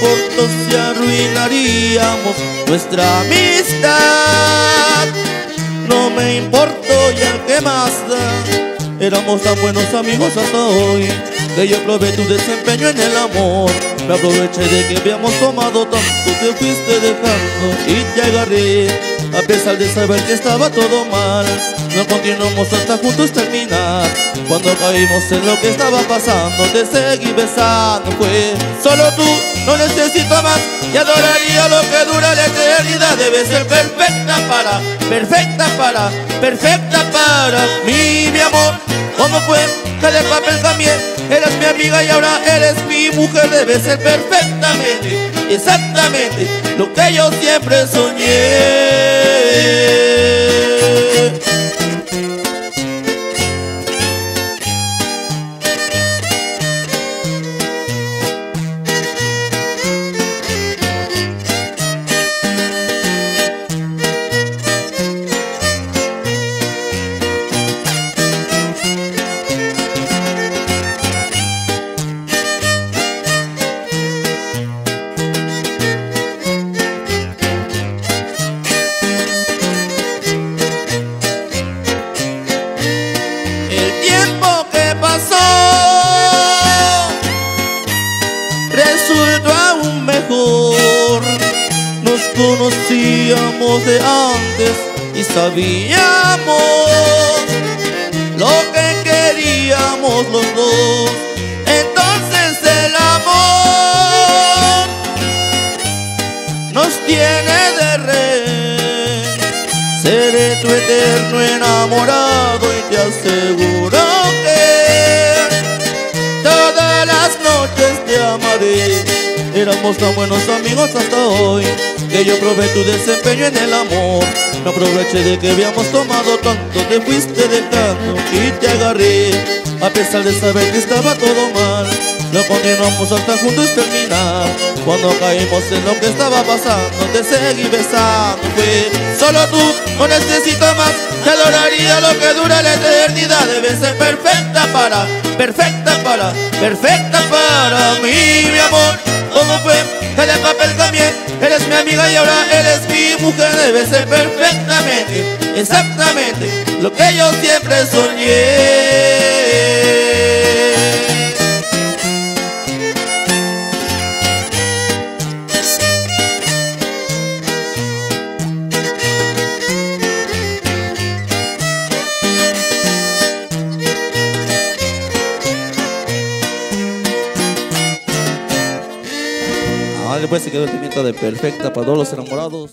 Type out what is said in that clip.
importo si arruinaríamos nuestra amistad. No me importó ya qué más da. Éramos tan buenos amigos hasta hoy, que yo probé tu desempeño en el amor. Me aproveché de que habíamos tomado tanto, te fuiste dejando y te agarré, a pesar de saber que estaba todo mal. No continuamos hasta juntos terminar. Cuando caímos en lo que estaba pasando, te seguí besando. Fue solo tú, no necesito más, y adoraría lo que dura la eternidad. Debes ser perfecta para mí, mi amor. ¿Cómo fue que de papel cambié? Eras mi amiga y ahora eres mi mujer. Debes ser perfectamente, exactamente lo que yo siempre soñé. Resultó aún mejor. Nos conocíamos de antes y sabíamos lo que queríamos los dos. Entonces el amor nos tiene de rehén. Seré tu eterno enamorado y te aseguro que todas las noches te amaré. Éramos tan buenos amigos hasta hoy, que yo probé tu desempeño en el amor. Me aproveché de que habíamos tomado tanto, te fuiste dejando y te agarré, a pesar de saber que estaba todo mal. No continuamos hasta juntos terminar. Cuando caímos en lo que estaba pasando, te seguí besando. Fue solo tú, no necesito más, te adoraría lo que dura la eternidad. Debes ser perfecta para mí, mi amor. ¿Cómo fue que de papel cambié? Eres mi amiga y ahora eres mi mujer. Debes ser perfectamente, exactamente lo que yo siempre soñé. Después se quedó el pimiento de perfecta para todos los enamorados.